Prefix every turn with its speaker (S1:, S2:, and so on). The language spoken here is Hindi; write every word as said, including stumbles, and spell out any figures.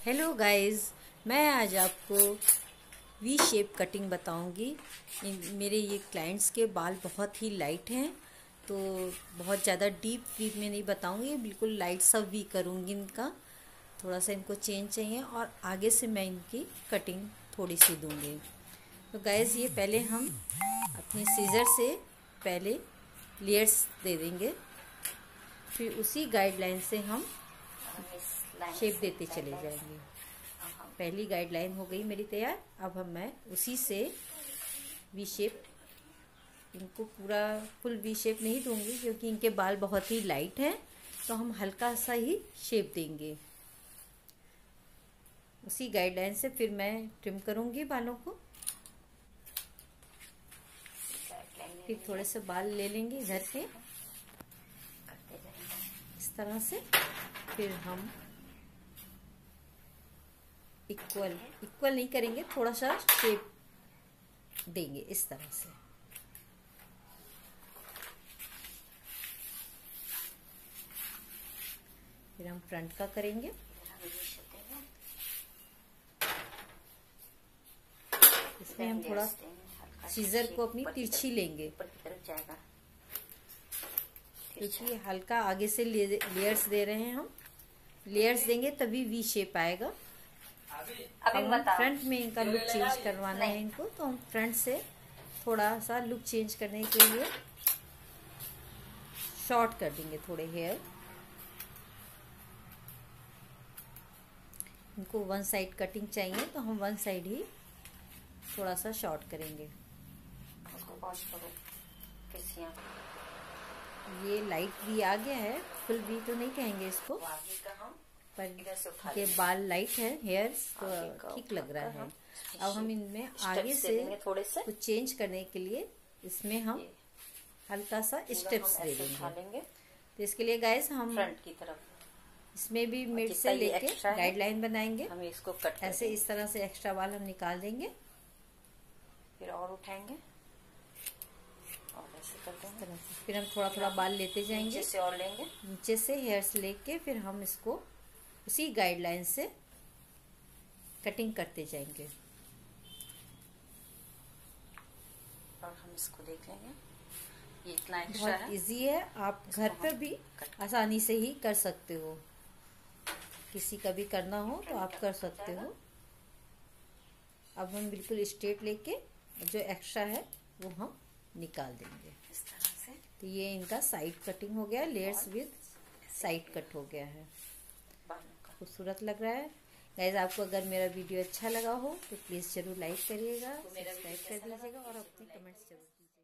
S1: हेलो गाइस, मैं आज आपको वी शेप कटिंग बताऊंगी। मेरे ये क्लाइंट्स के बाल बहुत ही लाइट हैं, तो बहुत ज़्यादा डीप वी में नहीं बताऊंगी, बिल्कुल लाइट सा वी करूंगी। इनका थोड़ा सा इनको चेंज चाहिए और आगे से मैं इनकी कटिंग थोड़ी सी दूंगी। तो गाइस, ये पहले हम अपनी सीजर से पहले लेयर्स दे देंगे, फिर उसी गाइडलाइन से हम शेप देते चले जाएंगे। पहली गाइडलाइन हो गई मेरी तैयार। अब हम मैं उसी से वी शेप, इनको पूरा फुल वी शेप नहीं दूंगी क्योंकि इनके बाल बहुत ही लाइट हैं, तो हम हल्का सा ही शेप देंगे। उसी गाइडलाइन से फिर मैं ट्रिम करूंगी बालों को। फिर थोड़े से बाल ले लेंगे इधर के इस तरह से, फिर हम इक्वल इक्वल नहीं करेंगे, थोड़ा सा शेप देंगे इस तरह से। फिर हम फ्रंट का करेंगे। इसमें हम थोड़ा सीजर को अपनी तिरछी लेंगे क्योंकि हल्का आगे से लेयर्स दे रहे हैं हम। लेयर्स देंगे तभी वी शेप आएगा। अब हम फ्रंट में इनका लुक चेंज करवाना है इनको, तो हम फ्रंट से थोड़ा सा लुक चेंज करने के लिए शॉर्ट कर देंगे थोड़े हेयर। इनको वन साइड कटिंग चाहिए तो हम वन साइड ही थोड़ा सा शॉर्ट करेंगे। ये लाइट वी आ गया है, फुल वी तो नहीं कहेंगे इसको, पर ये बाल लाइट है, हेयर्स तो ठीक लग रहा है। अब हम इनमें आगे से थोड़े से कुछ चेंज करने के लिए इसमें हम हल्का सा स्टेप्स दे देंगे। तो इसके लिए गाइस हम
S2: फ्रंट की तरफ
S1: इसमें भी मिड से लेके गाइडलाइन बनाएंगे।
S2: हम इसको कट
S1: ऐसे इस तरह से एक्स्ट्रा बाल हम निकाल देंगे,
S2: फिर और उठाएंगे और ऐसे कर देंगे।
S1: फिर हम थोड़ा थोड़ा बाल लेते जाएंगे,
S2: नीचे से और लेंगे,
S1: नीचे से हेयर्स लेके फिर हम इसको उसी गाइडलाइन से कटिंग करते जाएंगे।
S2: और हम इसको देख लेंगे। ये इतना एक्स्ट्रा
S1: बहुत इजी है, आप घर पर भी आसानी से ही कर सकते हो। किसी का भी करना हो तो आप कर सकते हो। अब हम बिल्कुल स्ट्रेट लेके जो एक्स्ट्रा है वो हम निकाल देंगे
S2: इस तरह से।
S1: तो ये इनका साइड कटिंग हो गया, लेयर्स विद साइड कट हो गया है। खूबसूरत लग रहा है। गाइस, आपको अगर मेरा वीडियो अच्छा लगा हो तो प्लीज़ जरूर लाइक करिएगा, सब्सक्राइब कर दीजिएगा और अपने कमेंट्स जरूर कीजिएगा।